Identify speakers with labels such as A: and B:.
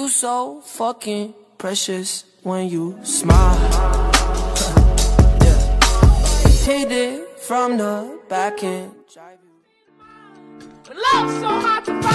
A: so fucking precious when you smile. Yeah. Hit it from the back and drive you.
B: Love so hard to find.